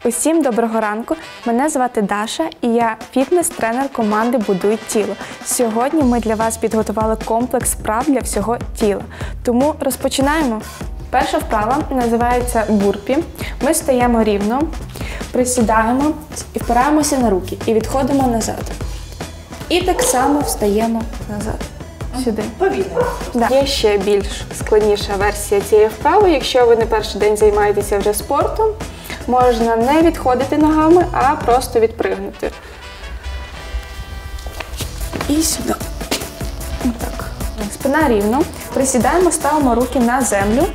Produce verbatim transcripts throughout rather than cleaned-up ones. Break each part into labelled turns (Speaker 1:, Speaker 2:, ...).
Speaker 1: Усім доброго ранку! Мене звати Даша і я фітнес-тренер команди «Будуй тіло». Сьогодні ми для вас підготували комплекс вправ для всього тіла. Тому розпочинаємо! Перша вправа називається бурпі. Ми стаємо рівно, присідаємо і впираємося на руки і відходимо назад. І так само встаємо назад. Сюди.
Speaker 2: Повільно.
Speaker 1: Да. Є ще більш складніша версія цієї вправи. Якщо ви не перший день займаєтеся вже спортом, можна не відходити ногами, а просто відпригнути. І сюди. Так. Спина рівно. Присідаємо, ставимо руки на землю.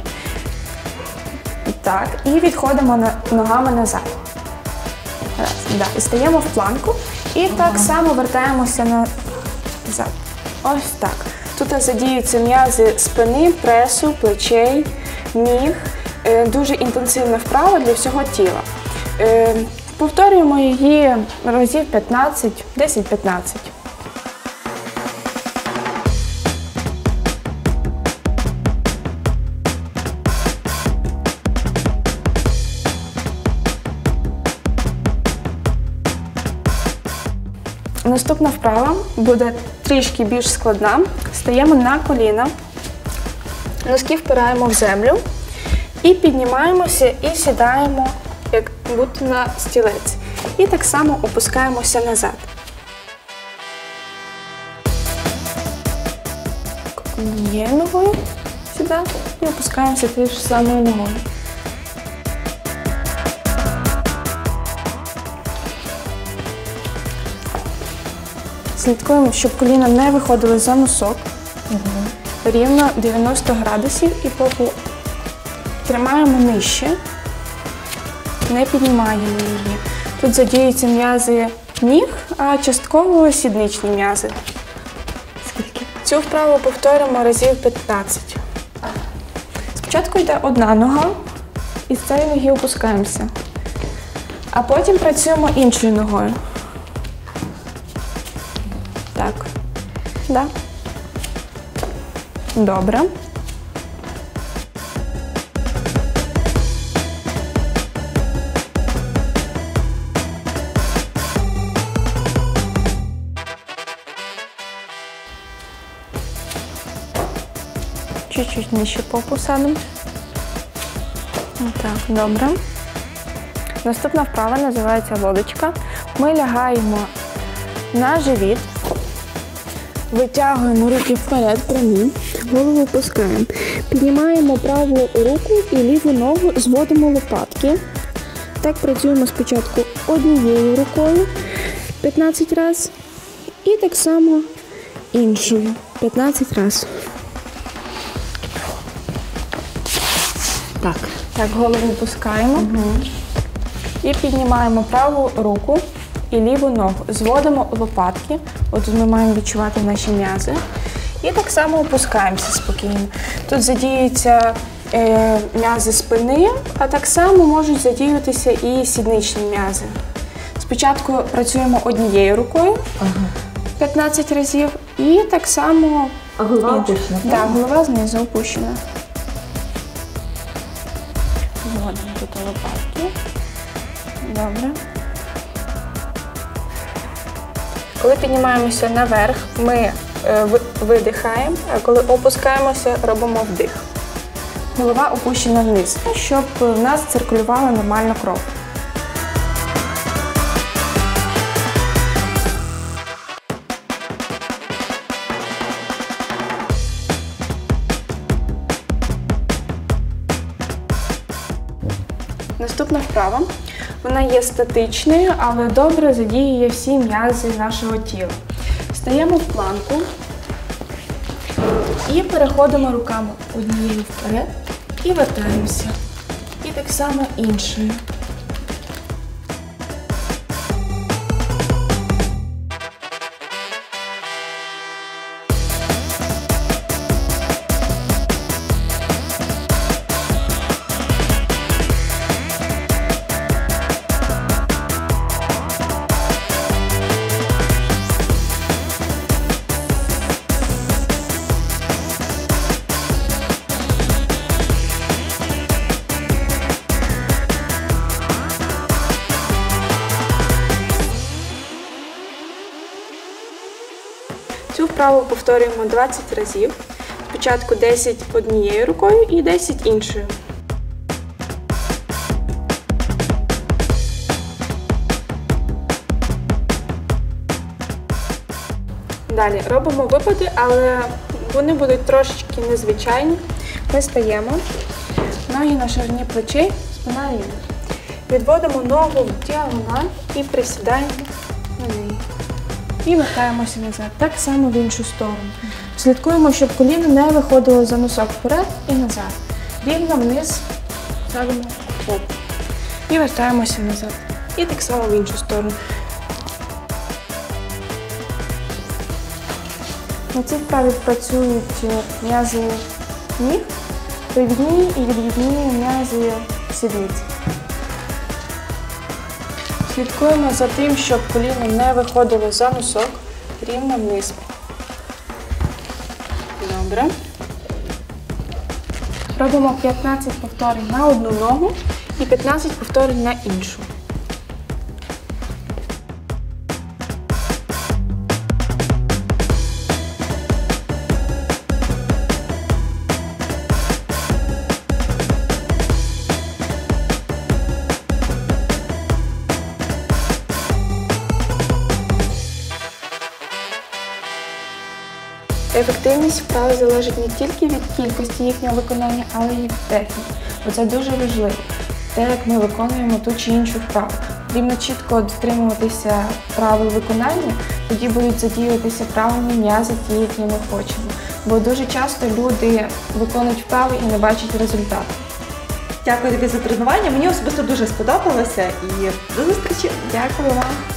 Speaker 1: Так. І відходимо ногами назад. Раз. Да. І стаємо в планку. І ага. так само вертаємося назад. Ось так. Тут задіються м'язи спини, пресу, плечей, ніг. Дуже інтенсивна вправа для всього тіла. Повторюємо її разів п'ятнадцять, десять-п'ятнадцять. Наступна вправа буде трішки більш складна. Стаємо на коліна, носки впираємо в землю і піднімаємося і сідаємо, як будто на стілець. І так само опускаємося назад. Однією ногою сюди і опускаємося тією ж самою ногою. Слідкуємо, щоб коліна не виходили за носок. Угу. Рівно дев'яносто градусів і попу тримаємо нижче, не піднімаємо її. Тут задіються м'язи ніг, а частково сідничні м'язи. Скільки? Цю вправу повторимо разів п'ятнадцять. Спочатку йде одна нога, і з цієї ноги опускаємося. А потім працюємо іншою ногою. Так. Да. Добре. Чуть-чуть нижче попу садимо. Так, добре. Наступна вправа називається лодочка. Ми лягаємо на живіт, витягуємо руки вперед, прямі, голову опускаємо. Піднімаємо праву руку і ліву ногу, зводимо лопатки. Так працюємо спочатку однією рукою п'ятнадцять разів і так само іншою п'ятнадцять разів. Так. Так, голову опускаємо. Угу. І піднімаємо праву руку і ліву ногу. Зводимо лопатки. От ми маємо відчувати наші м'язи. І так само опускаємося спокійно. Тут задіються е, м'язи спини, а так само можуть задіюватися і сідничні м'язи. Спочатку працюємо однією рукою ага. п'ятнадцять разів і так само...
Speaker 2: А голова опущена?
Speaker 1: Так, да, голова знизу опущена. Зводимо тут лопатки. Добре. Коли піднімаємося наверх, ми е, видихаємо, а коли опускаємося, робимо вдих. Голова опущена вниз, щоб в нас циркулювала нормально кров. Наступна вправа. Вона є статичною, але добре задіює всі м'язи нашого тіла. Стаємо в планку і переходимо руками однією вперед і вертаємося. І так само іншою. вправу повторюємо двадцять разів. Спочатку десять однією рукою і десять іншою. Далі робимо випади, але вони будуть трошечки незвичайні. Ми стаємо, ноги на ширині плечей, спина рівна. Відводимо ногу в діагональ і присідаємо на неї. І вертаємося назад. Так само в іншу сторону. Слідкуємо, щоб коліно не виходило за носок вперед і назад. Рівно вниз ставимо оп. І вертаємося назад. І так само в іншу сторону. На цій вправі працюють м'язи ніг, привідні і відвідні м'язи сідниці. Слідкуємо за тим, щоб коліно не виходило за носок, рівно вниз. Добре. Робимо п'ятнадцять повторень на одну ногу і п'ятнадцять повторень на іншу. Ефективність вправи залежить не тільки від кількості їхнього виконання, але й від техніки. Бо це дуже важливо, те, як ми виконуємо ту чи іншу вправу. Потрібно чітко дотримуватися правил виконання, тоді будуть задіюватися правильні м'язи, ті, які ми хочемо. Бо дуже часто люди виконують вправи і не бачать результату.
Speaker 2: Дякую тобі за тренування, мені особисто дуже сподобалося і до зустрічі!
Speaker 1: Дякую вам!